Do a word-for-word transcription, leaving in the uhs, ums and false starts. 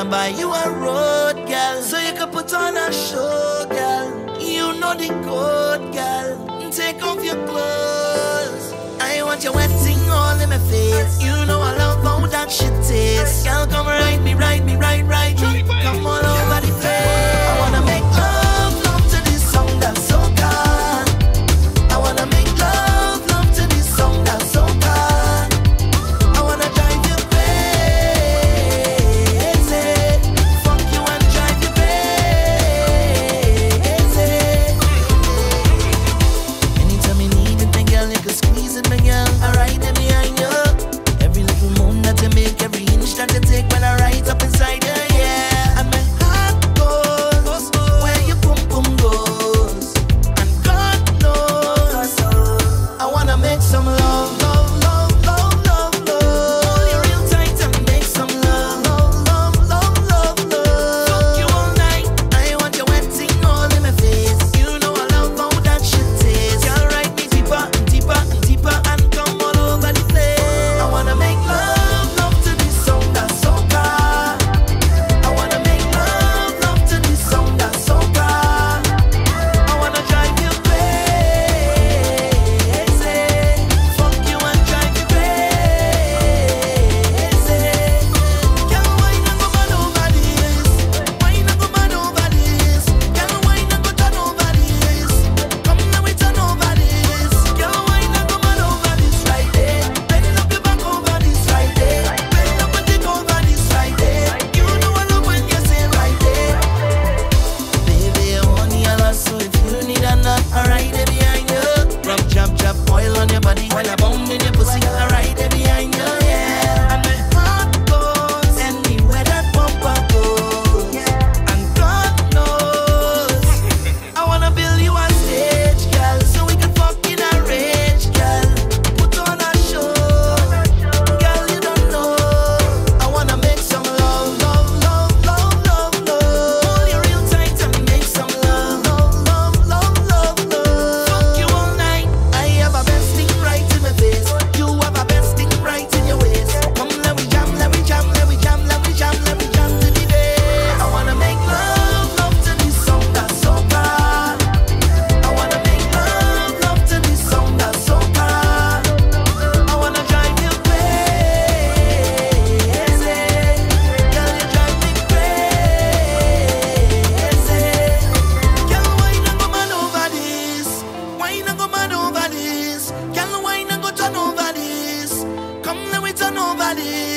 wanna buy you a road, girl, so you can put on a show, girl. You know the code, girl. Take off your clothes. I want your wet thing all in my face. You know I love how that shit tastes. Girl, come ride me, ride me, ride, ride me. Come all over the place. I wanna make love, love to this song that's so calm. I wanna make love, love to this song that's so calm. I wanna drive you crazy. Fuck you and drive you crazy. Anytime you need it, my girl, you can squeeze it, my girl. I ride it behind you. Every little moon that you make, every inch that you take when I ride up inside you, yeah. And my heart goes where your boom boom goes. And God knows I wanna make some love, love, love, love, love, love. Hold you real tight and make some love, love, love, love, love, love. Fuck you all night. I want your wet thing all in my face. You know I love how that shit tastes. Girl, ride me deeper and deeper and deeper and come all over the place. I wanna make love, love to this song that's so calm. I wanna make love, love to this song that's so calm. I wanna drive you crazy. Fuck you and drive you crazy. Girl, wine and go mad over this. Wine and go mad over this. Girl, wine and go turn over this. Come now we turn over this. Girl, wine and go mad over this right there. Bend up your back over this right there. Bend up and take over this right there. You know I love when you say right there. Baby, I want you a lot, so if you need a nut, I ride it behind you. Rub, jab, jab, oil on your body when I bound in your pussy. I ride it behind you, yeah. And my heart goes anywhere that bumper goes. And God knows I wanna build you a stage, girl, so we can fuck in a rage, girl. Put on a show, girl, you don't know. I wanna make some love, love, love, love, love, love. Hold you real tight and make some love, love, love, love, love, love. Fuck you all night. I have a best thing right in my face. You have a best thing right in your waist. Come, let me jam, let me jam, let me jam, let me jam, let me jam to the day. I wanna make love, love to this song that's so calm. I wanna make love, love to this song that's so calm. I wanna drive you crazy. Girl, you drive me crazy. Girl, wine and go mad over this. Wine and go mad over this. Girl, wine and go turn over this. Come let me turn over this.